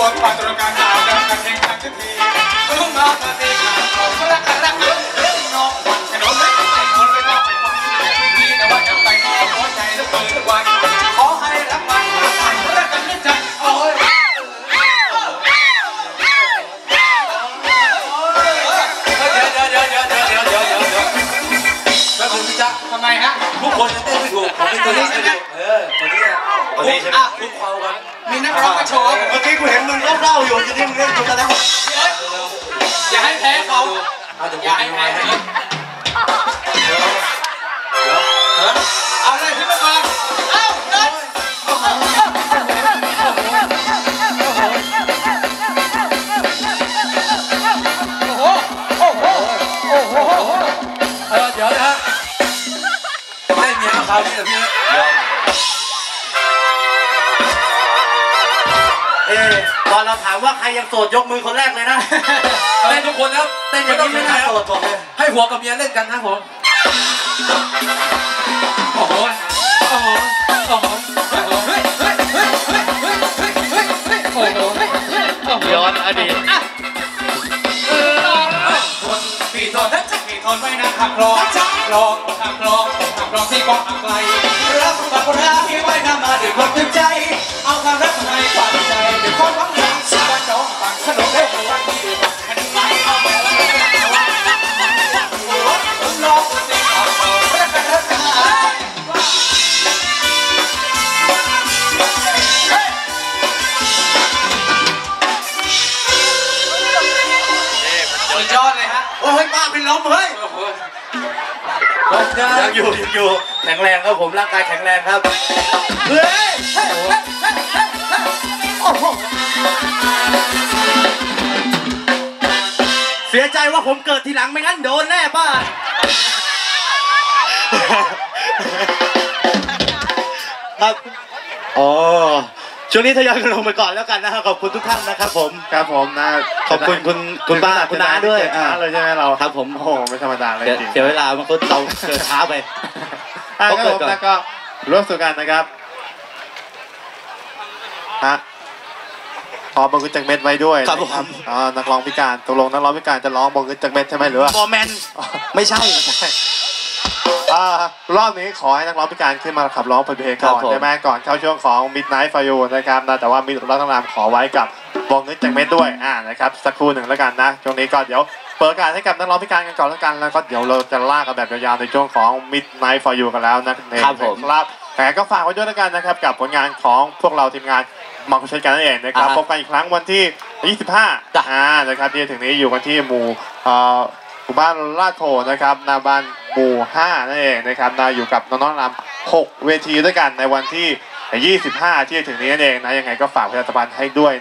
วปาตรการดาวดังกันเองกันทีต้องมาตะเตะของรักกันรักน้องวันขนมไม่คนไม่ต้องไปฟังพี่แต่ว่าจะไปนอกหัวใจแล้วตื่นวันขอให้รักมันรักกันด้วยใจโอ้ยแล้วคุณจะทำไมฮะทุกคนจะเต้นไม่ถูกผมเป็นตัวนี้ใช่ไหมคนนี้ใช่ไหมคุกเข่ากันมีนักร้องมาโชว์เมื่อกี้กูเห็นมึงเล่าอยู่จะนี่มึงเล่นกูจะแล้วอย่าให้แพ้เขาอย่าให้แพ้เอาเลยขึ้นมาก่อนเอาเลยโอ้โหโอ้โหโอ้โหเดี๋ยวนะฮะเล่นเงี้ยคราวนี้เหรอพี่ตอนเราถามว่าใครยังโสดยกมือคนแรกเลยนะเต้นทุกคนครับเต้นอย่างนี้ไม่ได้ครับให้ผัวกับเมียเล่นกันนะผมโอ้โหโอ้โหโอ้โหเฮ้ยเฮ้ยเฮ้ยเฮ้ยเฮ้ยเฮ้ยเฮ้ยเฮ้ยโอ้โหย้อนอดีตพี่ทนพี่ทนไว้นะขับร้องร้องขับร้องขับร้องที่กองไกลรักบักรักที่ไว้นำมาด้วยความเต็มใจเอาความรักให้ความใจด้วยความหวังดีบ้านน้องฝั่งขนมได้วันที่แค่ไหนเอาไปแล้วร้องตีขอบรักกันรักกันสุดยอดเลยฮะโอ้ยป้าเป็นลมเฮ้ยยังอยู่แข็งแรงครับผมร่างกายแข็งแรงครับเฮ้ยเสียใจว่าผมเกิดทีหลังไม่งั้นโดนแน่ป้าครับอ๋อช่วงนี้ทยอยกันลงไปก่อนแล้วกันนะครับขอบคุณทุกท่านนะครับผมครับผมนะขอบคุณคุณป้าคุณน้าด้วยเลยใช่ไหมเราครับผมโอ้โหไม่ธรรมดาเลยจริงเสียเวลามันก็เราเกิดช้าไปก็ผมแล้วก็ร่วมสู่กันนะครับฮะขอบังคับจากเม็ดไว้ด้วยครับผมนักร้องพิการตกลงนักร้องพิการจะร้องบังคับจากเม็ดใช่ไหมหรือว่าบอแมนไม่ใช่รอบนี้ขอให้นักร้องพิการขึ้นมาขับร้องเพลงก่อนได้ไหมก่อนเข้าช่วงของ Midnight for You นะครับนะแต่ว่ามีรัตนามขอไว้กับวงนึกจากเม็ดด้วยนะครับสักครู่หนึ่งแล้วกันนะช่วงนี้ก็เดี๋ยวเปิดการให้กับนักร้องพิการกันก่อนแล้วกันแล้วก็เดี๋ยวเราจะลากกันแบบยาวๆในช่วงของ Midnight for You กันแล้วนะครับผมแต่ก็ฝากไว้ด้วยแล้วกันนะครับกับผลงานของพวกเราทีมงานมังคุดกันนั่นเองนะครับพบกันอีกครั้งวันที่25นะครับที่ถึงนี้อยู่กันที่หมู่บ้านลาดโพนะครับหน้าบ้านหมู่5นั่นเองนะครับอยู่กับน้องๆรำ6เวทีด้วยกันในวันที่25ที่ถึงนี้นั่นเองนะยังไงก็ฝากประชาสัมพันธ์ให้ด้วย